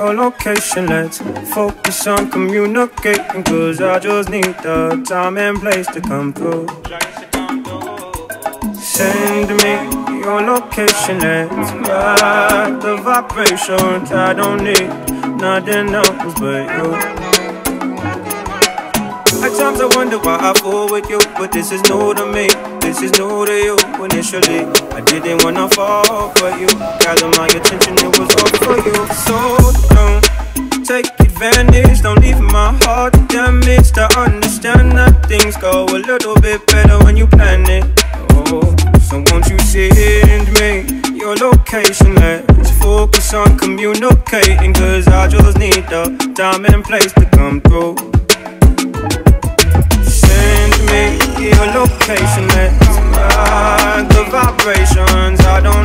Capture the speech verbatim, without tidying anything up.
your location. Let's focus on communicating, cause I just need the time and place to come through. Send me your location, let's ride the vibrations. I don't need nothing else but you. At times I wonder why I fall with you, but this is new to me, this is new to you. Initially, I didn't wanna fall for you, gather my attention, it was all for you. So don't take advantage, don't leave my heart damaged. To understand that things go a little bit better when you plan it. Oh, so won't you send me your location? Let's focus on communicating, cause I just need the time and place to come through. Send me your location, let's ride the vibrations. I don't